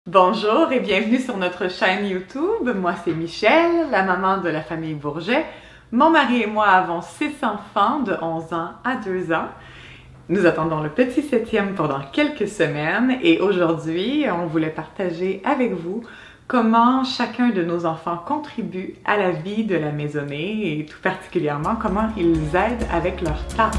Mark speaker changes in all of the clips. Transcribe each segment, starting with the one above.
Speaker 1: Bonjour et bienvenue sur notre chaîne YouTube. Moi c'est Michelle, la maman de la famille Bourget. Mon mari et moi avons 6 enfants de 11 ans à 2 ans. Nous attendons le petit 7e pendant quelques semaines et aujourd'hui on voulait partager avec vous comment chacun de nos enfants contribue à la vie de la maisonnée et tout particulièrement comment ils aident avec leurs tâches.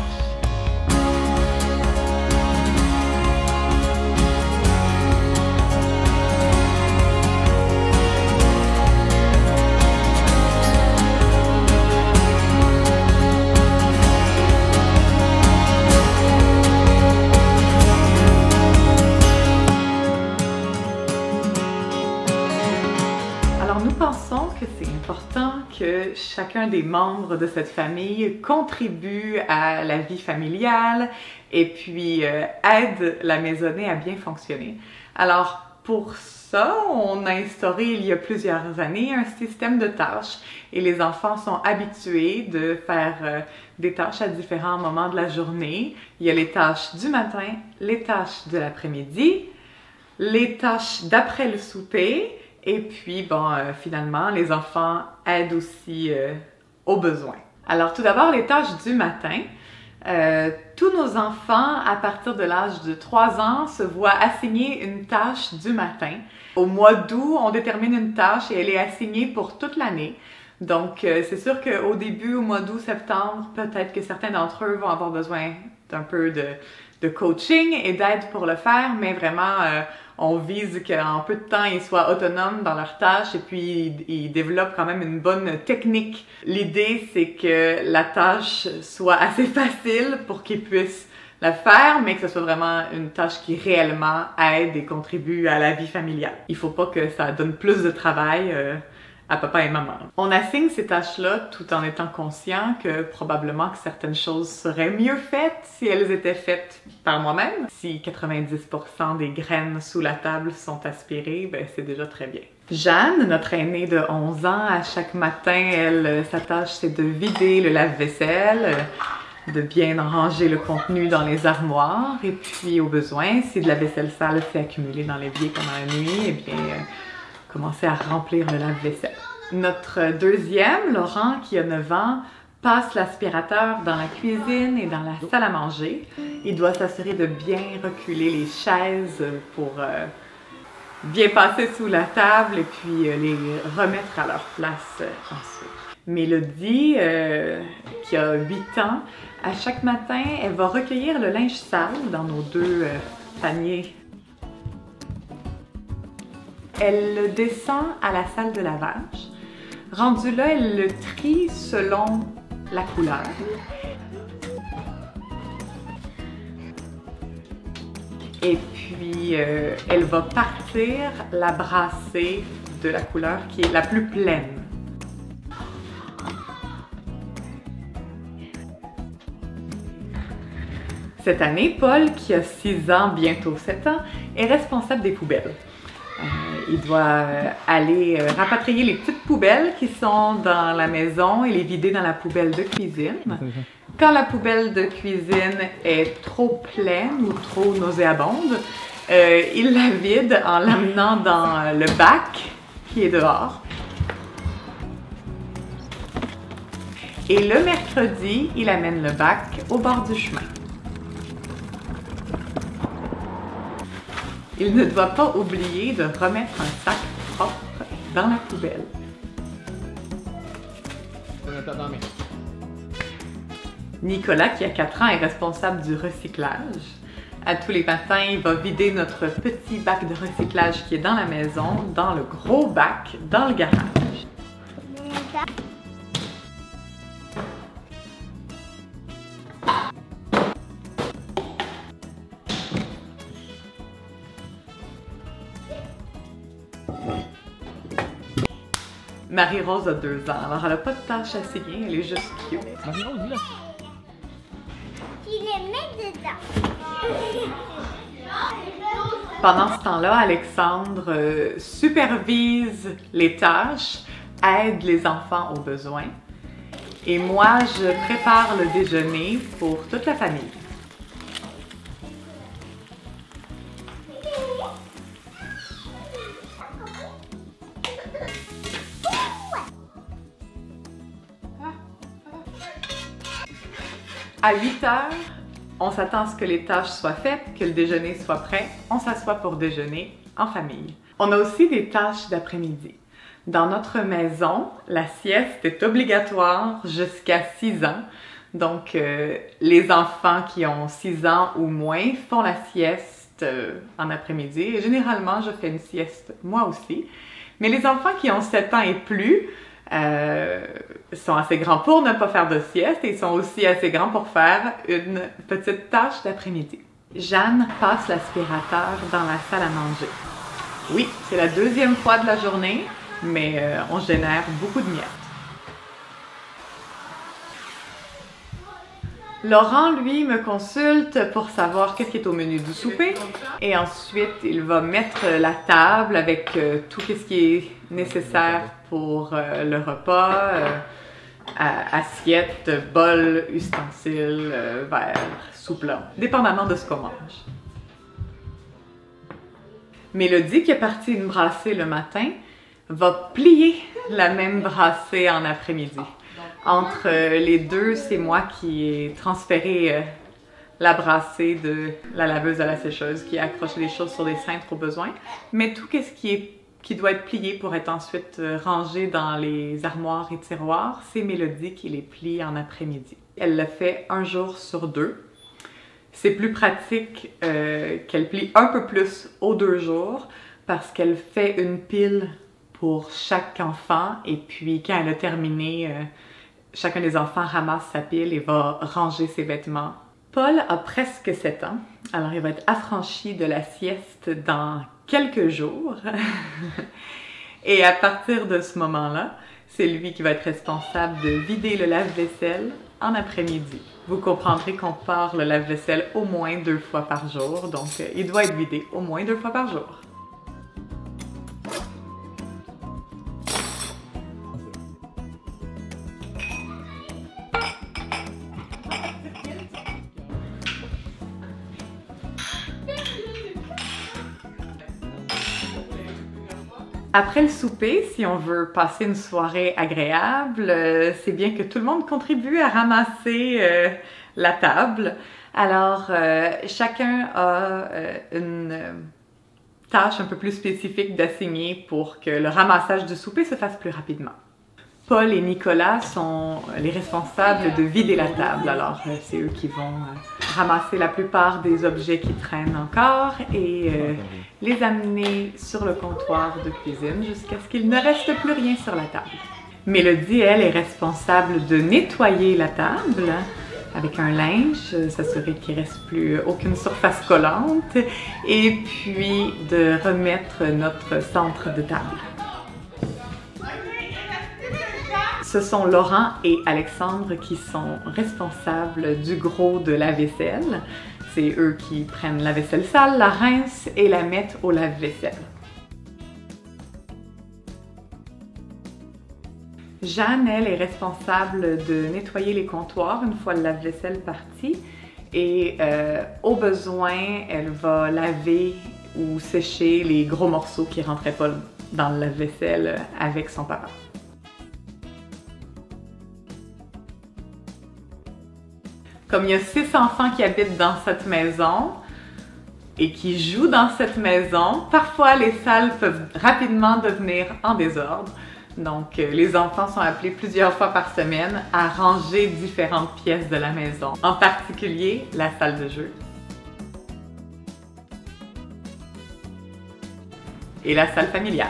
Speaker 1: Alors nous pensons que c'est important que chacun des membres de cette famille contribue à la vie familiale et puis aide la maisonnée à bien fonctionner. Alors pour ça, on a instauré il y a plusieurs années un système de tâches et les enfants sont habitués de faire des tâches à différents moments de la journée. Il y a les tâches du matin, les tâches de l'après-midi, les tâches d'après le souper. Et puis, finalement, les enfants aident aussi aux besoins. Alors, tout d'abord, les tâches du matin. Tous nos enfants, à partir de l'âge de 3 ans, se voient assigner une tâche du matin. Au mois d'août, on détermine une tâche et elle est assignée pour toute l'année. Donc, c'est sûr qu'au début, au mois d'août, septembre, peut-être que certains d'entre eux vont avoir besoin d'un peu de coaching et d'aide pour le faire, mais vraiment, on vise qu'en peu de temps, ils soient autonomes dans leurs tâches et puis ils développent quand même une bonne technique. L'idée, c'est que la tâche soit assez facile pour qu'ils puissent la faire, mais que ce soit vraiment une tâche qui réellement aide et contribue à la vie familiale. Il faut pas que ça donne plus de travail à papa et maman. On assigne ces tâches-là tout en étant conscient que probablement que certaines choses seraient mieux faites si elles étaient faites par moi-même. Si 90% des graines sous la table sont aspirées, ben c'est déjà très bien. Jeanne, notre aînée de 11 ans, à chaque matin, sa tâche c'est de vider le lave-vaisselle, de bien ranger le contenu dans les armoires et puis au besoin, si de la vaisselle sale s'est accumulée dans l'évier pendant la nuit, eh bien commencer à remplir le lave-vaisselle. Notre deuxième, Laurent, qui a 9 ans, passe l'aspirateur dans la cuisine et dans la salle à manger. Il doit s'assurer de bien reculer les chaises pour bien passer sous la table et puis les remettre à leur place ensuite. Mélodie, qui a 8 ans, à chaque matin, elle va recueillir le linge sale dans nos 2 paniers. Elle le descend à la salle de lavage. Rendu là, elle le trie selon la couleur. Et puis, elle va partir la brasser de la couleur qui est la plus pleine. Cette année, Paul, qui a 6 ans, bientôt 7 ans, est responsable des poubelles. Il doit aller rapatrier les petites poubelles qui sont dans la maison et les vider dans la poubelle de cuisine. Quand la poubelle de cuisine est trop pleine ou trop nauséabonde, il la vide en l'amenant dans le bac qui est dehors. Et le mercredi, il amène le bac au bord du chemin. Il ne doit pas oublier de remettre un sac propre dans la poubelle. Nicolas, qui a 4 ans, est responsable du recyclage. À tous les matins, il va vider notre petit bac de recyclage qui est dans la maison, dans le gros bac, dans le garage. Marie-Rose a 2 ans, alors elle n'a pas de tâche à signer, elle est juste cute.
Speaker 2: Marie-Rose, dis-le!
Speaker 3: Tu les mets dedans.
Speaker 1: Pendant ce temps-là, Alexandre supervise les tâches, aide les enfants aux besoins. Et moi, je prépare le déjeuner pour toute la famille. À 8 heures, on s'attend à ce que les tâches soient faites, que le déjeuner soit prêt. On s'assoit pour déjeuner en famille. On a aussi des tâches d'après-midi. Dans notre maison, la sieste est obligatoire jusqu'à 6 ans. Donc, les enfants qui ont 6 ans ou moins font la sieste en après-midi. Et généralement, je fais une sieste moi aussi. Mais les enfants qui ont 7 ans et plus sont assez grands pour ne pas faire de sieste et sont aussi assez grands pour faire une petite tâche d'après-midi. Jeanne passe l'aspirateur dans la salle à manger. Oui, c'est la deuxième fois de la journée, mais on génère beaucoup de miettes. Laurent, lui, me consulte pour savoir qu'est-ce qui est au menu du souper. Et ensuite, il va mettre la table avec tout ce qui est nécessaire pour le repas. Assiette, bol, ustensiles, verre, sous-plat, dépendamment de ce qu'on mange. Mélodie, qui est partie une brassée le matin, va plier la même brassée en après-midi. Entre les deux, c'est moi qui ai transféré la brassée de la laveuse à la sécheuse, qui a accroché les choses sur des cintres au besoin. Mais tout ce qui doit être plié pour être ensuite rangé dans les armoires et tiroirs, c'est Mélodie qui les plie en après-midi. Elle le fait un jour sur 2. C'est plus pratique qu'elle plie un peu plus aux 2 jours parce qu'elle fait une pile pour chaque enfant et puis quand elle a terminé, chacun des enfants ramasse sa pile et va ranger ses vêtements. Paul a presque 7 ans, alors il va être affranchi de la sieste dans quelques jours. Et à partir de ce moment-là, c'est lui qui va être responsable de vider le lave-vaisselle en après-midi. Vous comprendrez qu'on part le lave-vaisselle au moins 2 fois par jour, donc il doit être vidé au moins 2 fois par jour. Après le souper, si on veut passer une soirée agréable, c'est bien que tout le monde contribue à ramasser la table. Alors, chacun a une tâche un peu plus spécifique d'assigner pour que le ramassage du souper se fasse plus rapidement. Paul et Nicolas sont les responsables de vider la table. Alors, c'est eux qui vont ramasser la plupart des objets qui traînent encore et les amener sur le comptoir de cuisine jusqu'à ce qu'il ne reste plus rien sur la table. Mélodie, elle, est responsable de nettoyer la table avec un linge, s'assurer qu'il ne reste plus aucune surface collante et puis de remettre notre centre de table. Ce sont Laurent et Alexandre qui sont responsables du gros de la vaisselle. C'est eux qui prennent la vaisselle sale, la rincent et la mettent au lave-vaisselle. Jeanne, elle, est responsable de nettoyer les comptoirs une fois le lave-vaisselle parti. Et au besoin, elle va laver ou sécher les gros morceaux qui ne rentraient pas dans le lave-vaisselle avec son papa. Comme il y a 6 enfants qui habitent dans cette maison et qui jouent dans cette maison, parfois les salles peuvent rapidement devenir en désordre. Donc, les enfants sont appelés plusieurs fois par semaine à ranger différentes pièces de la maison, en particulier la salle de jeu et la salle familiale.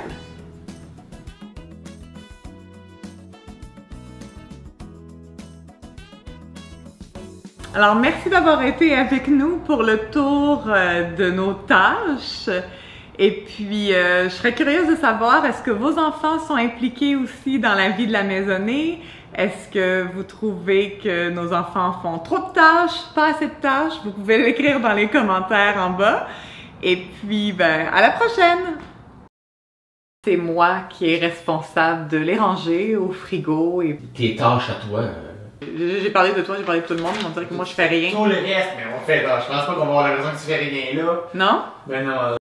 Speaker 1: Alors, merci d'avoir été avec nous pour le tour de nos tâches. Et puis, je serais curieuse de savoir, est-ce que vos enfants sont impliqués aussi dans la vie de la maisonnée? Est-ce que vous trouvez que nos enfants font trop de tâches, pas assez de tâches? Vous pouvez l'écrire dans les commentaires en bas. Et puis, ben, à la prochaine! C'est moi qui est responsable de les ranger au frigo et...
Speaker 2: Tes tâches à toi.
Speaker 1: J'ai parlé de toi, j'ai parlé de tout le monde, on dirait que moi je fais rien.
Speaker 2: Tout le reste, mais on fait. Je pense pas qu'on va avoir l'impression que tu fais rien là.
Speaker 1: Non?
Speaker 2: Ben non.